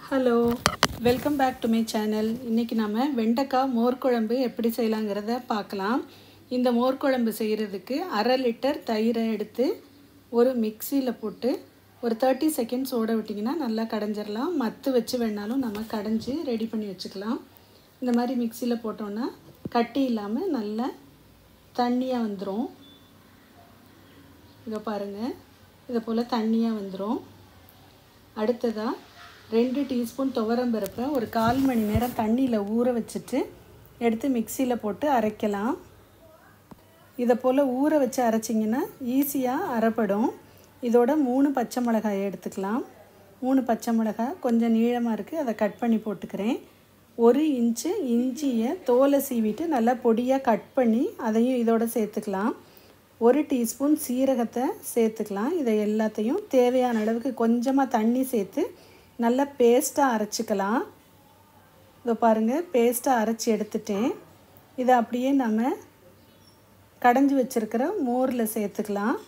Hello, welcome back to my channel. இன்றைக்கி நம்ம வெண்டைக்காய் மோர் குழம்பு எப்படி செய்யலாங்கிறத பார்க்கலாம். இந்த மோர் குழம்பு செய்கிறதுக்கு 1/2 லிட்டர் தயிரை எடுத்து ஒரு மிக்சியில் போட்டு ஒரு 30 செகண்ட்ஸ் ஓட விட்டிங்கன்னா நல்லா கடைஞ்சிடலாம். மத்து வச்சு வேணாலும் நம்ம கடைஞ்சி ரெடி பண்ணி வச்சுக்கலாம். இந்த மாதிரி மிக்சியில் போட்டோன்னா கட்டி இல்லாமல் நல்லா தண்ணியாக வந்துடும். இதை பாருங்கள், இதை போல் தண்ணியாக வந்துடும். அடுத்ததாக 2 டீஸ்பூன் துவரம்பருப்பை ஒரு 1/4 மணி நேரம் தண்ணியில் ஊற வச்சுட்டு எடுத்து மிக்சியில் போட்டு அரைக்கலாம். இதை போல் ஊற வச்சு அரைச்சிங்கன்னா ஈஸியாக அரைப்படும். இதோட 3 பச்சை மிளகாய் எடுத்துக்கலாம். 3 பச்சை மிளகாய் கொஞ்சம் நீளமாக இருக்குது, அதை கட் பண்ணி போட்டுக்கிறேன். 1 இன்ச்சு இஞ்சியை தோலை சீவிட்டு நல்லா பொடியாக கட் பண்ணி அதையும் இதோடு சேர்த்துக்கலாம். 1 டீஸ்பூன் சீரகத்தை சேர்த்துக்கலாம். இதை எல்லாத்தையும் தேவையான அளவுக்கு கொஞ்சமாக தண்ணி சேர்த்து நல்லா பேஸ்ட்டாக அரைச்சிக்கலாம். இதை பாருங்கள், பேஸ்ட்டாக அரைச்சி எடுத்துட்டேன். இதை அப்படியே நம்ம கடைஞ்சி வச்சுருக்கிற மோரில் சேர்த்துக்கலாம்.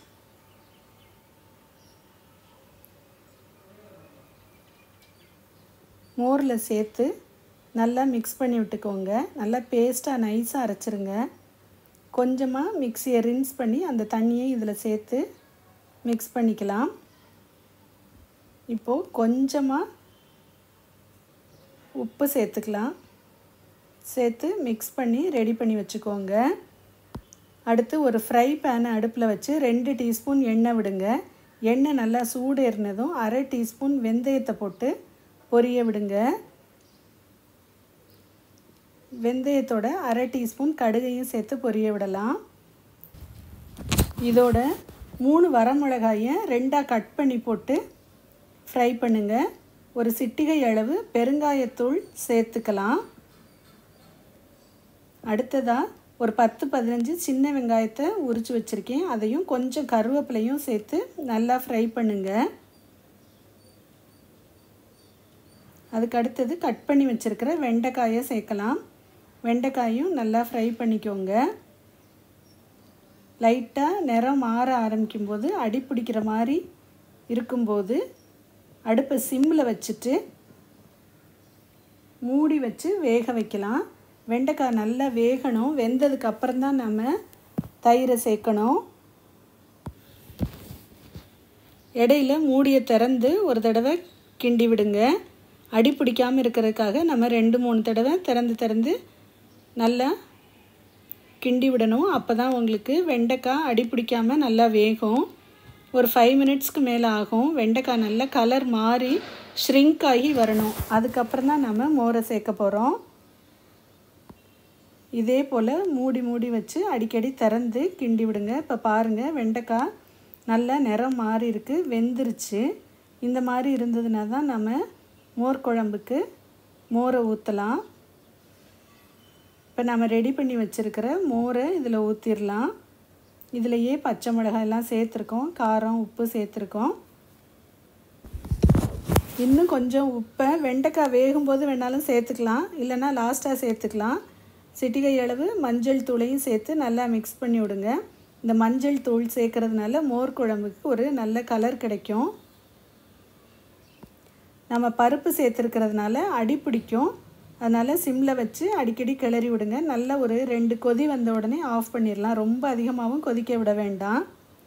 மோரில் சேர்த்து நல்லா மிக்ஸ் பண்ணி விட்டுக்கோங்க. நல்லா பேஸ்ட்டாக நைஸாக அரைச்சிருங்க. கொஞ்சமாக மிக்ஸியை ரின்ஸ் பண்ணி அந்த தண்ணியை இதில் சேர்த்து மிக்ஸ் பண்ணிக்கலாம். இப்போது கொஞ்சமாக உப்பு சேர்த்துக்கலாம். சேர்த்து மிக்ஸ் பண்ணி ரெடி பண்ணி வச்சுக்கோங்க. அடுத்து ஒரு ஃப்ரை பேனை அடுப்பில் வச்சு 2 டீஸ்பூன் எண்ணெய் விடுங்க. எண்ணெய் நல்லா சூடு ஏறினதும் 1/2 டீஸ்பூன் வெந்தயத்தை போட்டு பொரிய விடுங்க. வெந்தயத்தோட 1/2 டீஸ்பூன் கடுகையும் சேர்த்து பொரிய விடலாம். இதோட 3 வரமிளகாயை 2ஆக கட் பண்ணி போட்டு ஃப்ரை பண்ணுங்கள். ஒரு சிட்டிகை அளவு பெருங்காயத்தூள் சேர்த்துக்கலாம். அடுத்ததாக ஒரு 10-15 சின்ன வெங்காயத்தை உரித்து வச்சுருக்கேன். அதையும் கொஞ்சம் கருவேப்பிலையும் சேர்த்து நல்லா ஃப்ரை பண்ணுங்கள். அதுக்கு அடுத்தது கட் பண்ணி வச்சுருக்கிற வெண்டைக்காயை சேர்க்கலாம். வெண்டைக்காயும் நல்லா ஃப்ரை பண்ணிக்கோங்க. லைட்டாக நிறம் மாற ஆரம்பிக்கும்போது, அடி பிடிக்கிற மாதிரி இருக்கும்போது அடுப்பை சிம்மில் வச்சுட்டு மூடி வச்சு வேக வைக்கலாம். வெண்டைக்காய் நல்லா வேகணும். வெந்ததுக்கு அப்புறம் தான் நம்ம தயிரை சேர்க்கணும். இடையில மூடியை திறந்து ஒரு தடவை கிண்டி விடுங்க. அடி பிடிக்காமல் இருக்கிறதுக்காக நம்ம 2-3 தடவை திறந்து நல்லா கிண்டி விடணும். அப்போ தான் உங்களுக்கு வெண்டைக்காய் அடி பிடிக்காமல் நல்லா வேகும். ஒரு 5 மினிட்ஸ்க்கு மேலே ஆகும். வெண்டைக்காய் நல்லா கலர் மாறி ஷ்ரிங்க் ஆகி வரணும். அதுக்கப்புறம் தான் நம்ம மோரை சேர்க்க போகிறோம். இதே போல் மூடி வச்சு அடிக்கடி திறந்து கிண்டி விடுங்க. இப்போ பாருங்கள், வெண்டைக்காய் நல்லா நிறம் மாறி இருக்குது, வெந்துருச்சு. இந்த மாதிரி இருந்ததுனா தான் நம்ம மோர் குழம்புக்கு மோரை ஊற்றலாம். இப்போ நம்ம ரெடி பண்ணி வச்சுருக்கிற மோரை இதில் ஊற்றிடலாம். இதிலையே பச்சை மிளகாய் எல்லாம் சேர்த்துருக்கோம், காரம் உப்பு சேர்த்துருக்கோம். இன்னும் கொஞ்சம் உப்பை வெண்டைக்காய் வேகும்போது வேணாலும் சேர்த்துக்கலாம், இல்லைன்னா லாஸ்ட்டாக சேர்த்துக்கலாம். சிட்டிகை அளவு மஞ்சள் தூளையும் சேர்த்து நல்லா மிக்ஸ் பண்ணி விடுங்க. இந்த மஞ்சள் தூள் சேர்க்கறதுனால மோர் குழம்புக்கு ஒரு நல்ல கலர் கிடைக்கும். நம்ம பருப்பு சேர்த்துருக்கிறதுனால அடி பிடிக்கும். அதனால் சிம்மில் வச்சு அடிக்கடி கிளறி விடுங்க. நல்லா ஒரு 2 கொதி வந்த உடனே ஆஃப் பண்ணிடலாம். ரொம்ப அதிகமாகவும் கொதிக்க விட வேண்டாம்.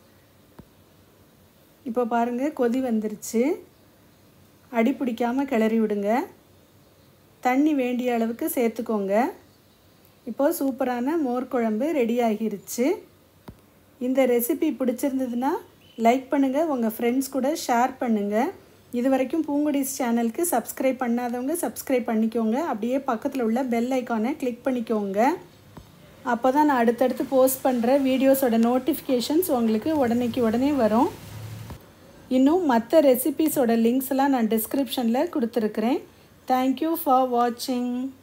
இப்போ பாருங்கள், கொதி வந்துருச்சு. அடி பிடிக்காமல் கிளறி விடுங்க. தண்ணி வேண்டிய அளவுக்கு சேர்த்துக்கோங்க. இப்போது சூப்பரான மோர் குழம்பு ரெடி ஆகிருச்சு. இந்த ரெசிபி பிடிச்சிருந்ததுன்னா லைக் பண்ணுங்கள், உங்கள் ஃப்ரெண்ட்ஸ் கூட ஷேர் பண்ணுங்கள். இது வரைக்கும் பூங்குடிஸ் சேனலுக்கு சப்ஸ்கிரைப் பண்ணாதவங்க சப்ஸ்கிரைப் பண்ணிக்கோங்க. அப்படியே பக்கத்தில் உள்ள பெல் ஐக்கானை கிளிக் பண்ணிக்கோங்க. அப்போ தான் நான் அடுத்தடுத்து போஸ்ட் பண்ணுற வீடியோஸோட நோட்டிஃபிகேஷன்ஸ் உங்களுக்கு உடனே வரும். இன்னும் மற்ற ரெசிபீஸோட லிங்க்ஸ்லாம் நான் டிஸ்கிரிப்ஷனில் கொடுத்துருக்குறேன். தேங்க்யூ ஃபார் வாட்சிங்.